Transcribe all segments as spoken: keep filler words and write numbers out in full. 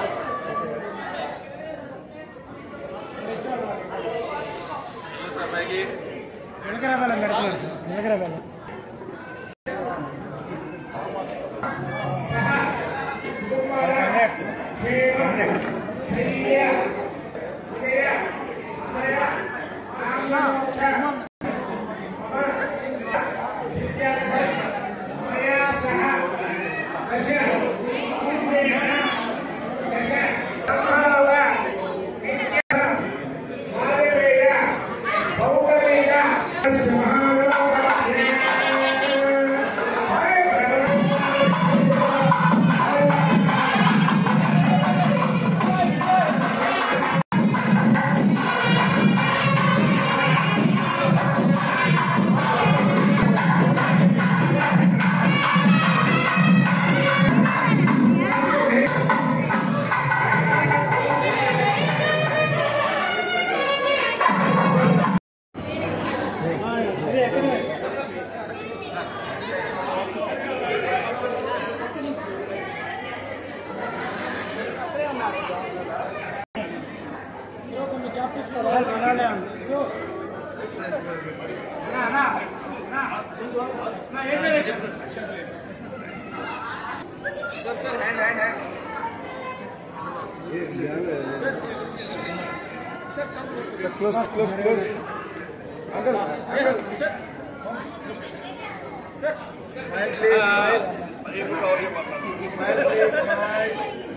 Close, close, close. Uncle, uncle. Sir. Sir. Smile, please. Smile. Smile, please. Smile.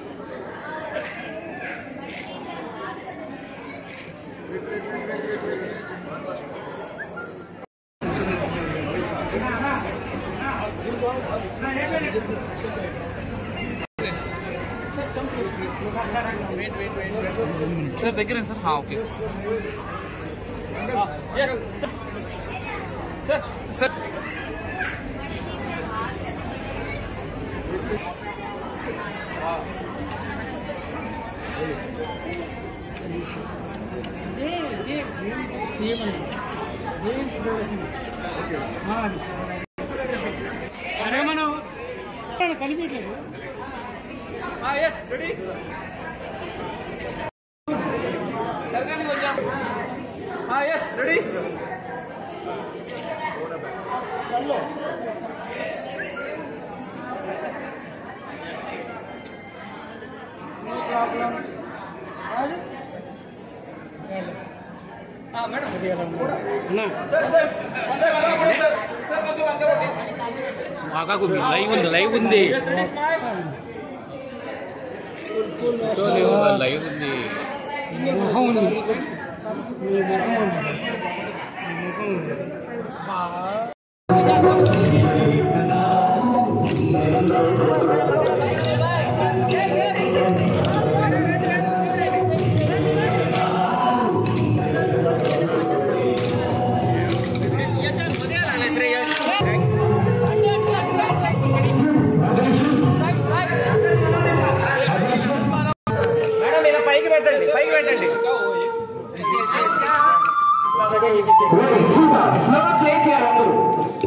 Wait, wait, wait, wait, wait, wait. Wait, wait, wait, wait. Sir, దగ్గర sir. हाँ, okay. Uh, yes, sir. Sir, sir. ये ये same है. ये okay. हाँ. अरे मनो. कनिపించలేదు. हाँ, yes, ready. हाँ, yes, ready. चलो. No problem. आज. हाँ, मैडम. ना. Sir, sir. अंदर वाला बोलो सर. सर, కొంచెం अंदर बोलो. वाका कुछ लाइव ఉంది, लाइव ఉంది. Yes, ready, smile. Cool, cool. Live ఉంది. मोहन ఉంది. ये मोहन ఉంది. मोहन ఉంది. वाह. Slow play చేయాలి అందరూ.